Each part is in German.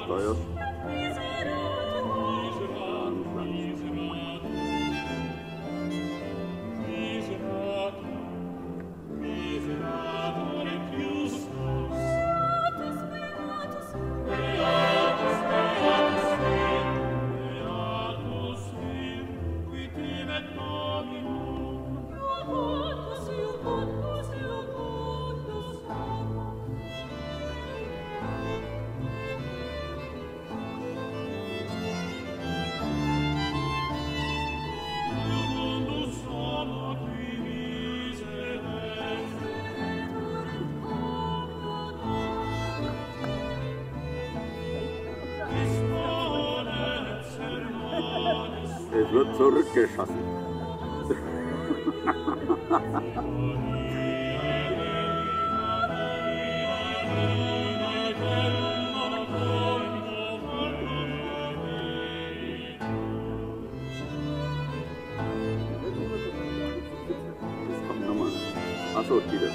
steuerst. Es wird zurückgeschossen. Das kommt nochmal. Achso, wieder.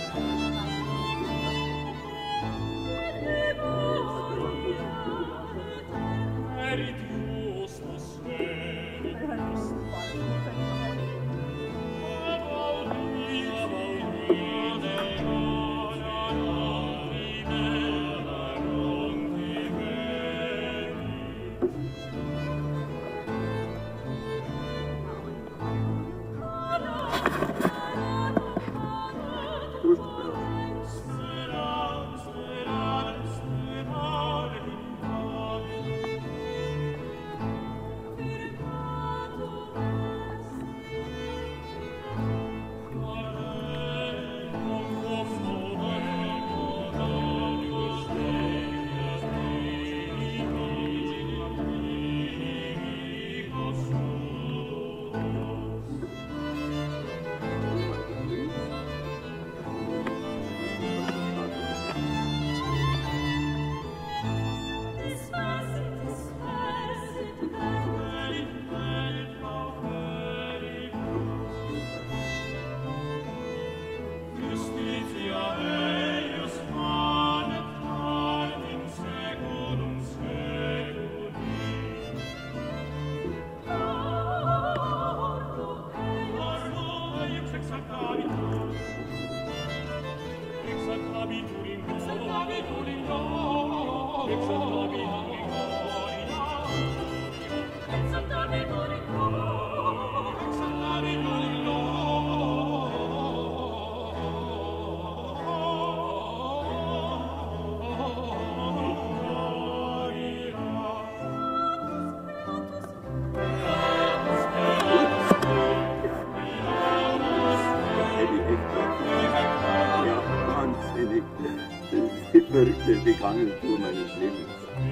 Die verrückte Gegangentour meines Lebens.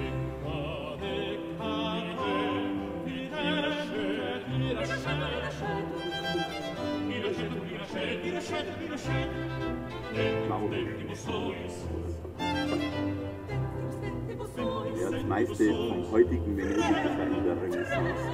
Ja, das meiste vom heutigen Venedig ist in der Renaissance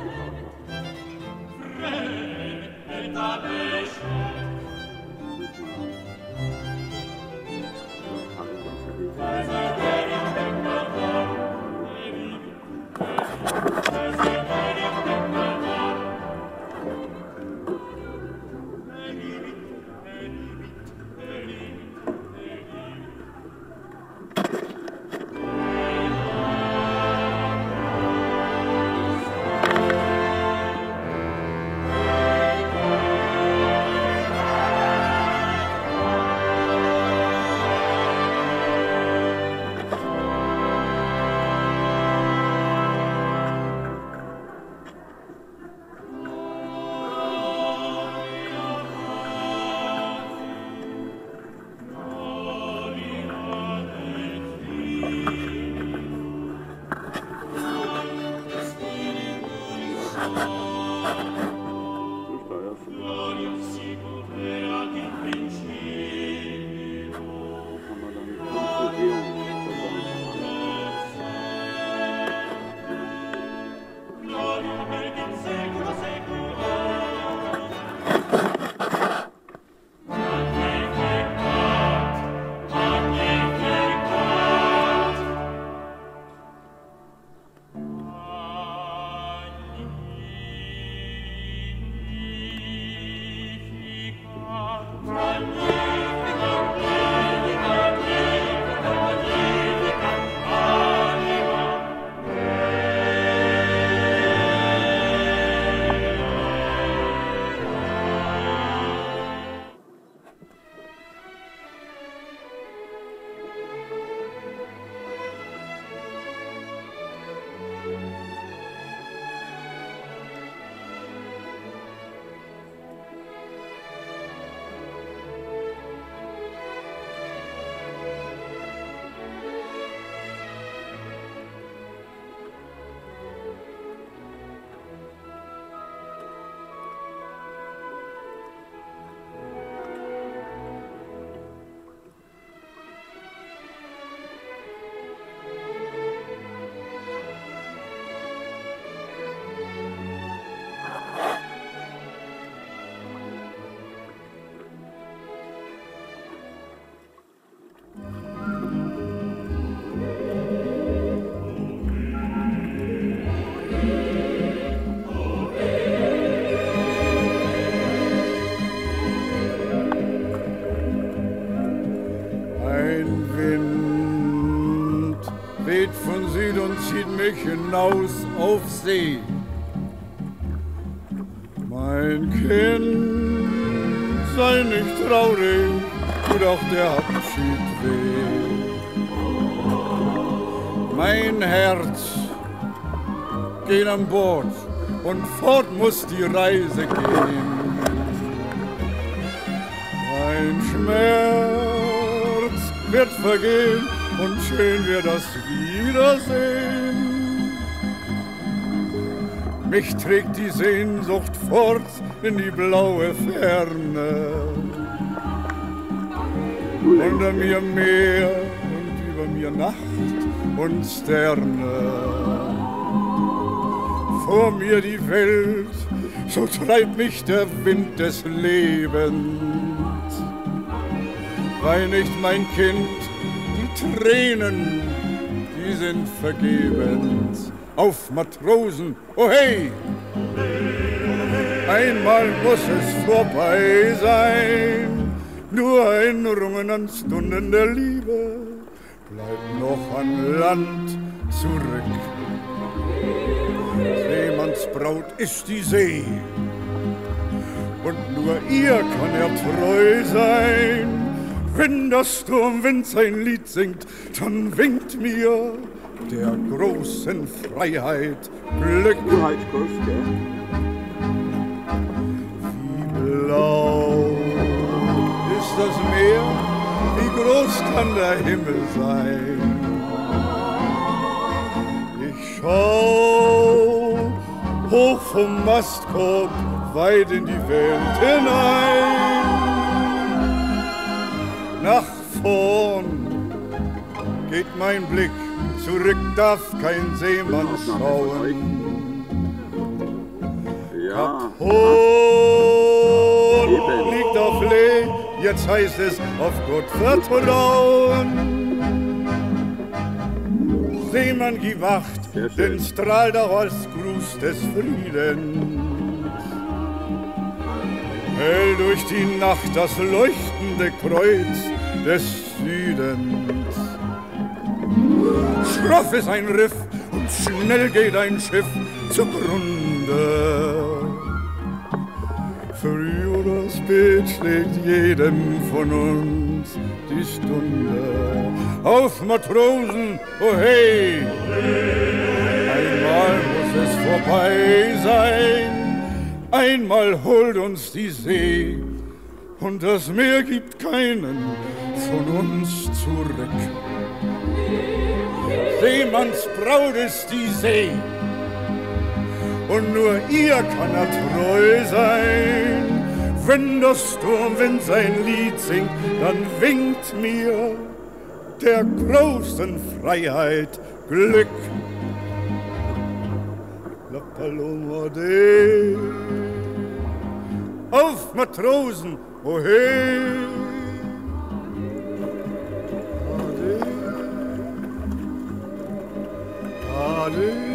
weht von Süd und zieht mich hinaus auf See. Mein Kind, sei nicht traurig, tut auch der Abschied weh. Mein Herz geht an Bord und fort muss die Reise gehen. Mein Schmerz wird vergehen und schön wird das Wiedersehen. Mich trägt die Sehnsucht fort in die blaue Ferne. Unter mir Meer und über mir Nacht und Sterne. Vor mir die Welt, so treibt mich der Wind des Lebens. Wein nicht, mein Kind, die Tränen, die sind vergebens. Auf Matrosen, oh hey! Einmal muss es vorbei sein, nur Erinnerungen an Stunden der Liebe bleiben noch an Land zurück. Seemannsbraut ist die See und nur ihr kann er treu sein. Wenn der Sturmwind sein Lied singt, dann winkt mir der großen Freiheit Glück. Du halt kurz, gell? Wie blau ist das Meer, wie groß kann der Himmel sein? Ich schau hoch vom Mastkorb weit in die Welt hinein. Nach vorn geht mein Blick, zurück darf kein Seemann schauen. Ja. Kap Horn liegt auf Lee, jetzt heißt es auf Gott vertrauen. Seemann, gib Acht, denn strahlt auch als Gruß des Friedens. Hell durch die Nacht das leuchtende Kreuz des Südens. Schroff ist ein Riff und schnell geht ein Schiff zugrunde. Früh oder spät schlägt jedem von uns die Stunde. Auf Matrosen, oh hey! Einmal muss es vorbei sein. Einmal holt uns die See und das Meer gibt keinen von uns zurück. Seemannsbraut ist die See und nur ihr kann er treu sein. Wenn der Sturmwind sein Lied singt, dann winkt mir der großen Freiheit Glück. La Paloma de auf Matrosen, oh hey! Ade, ade.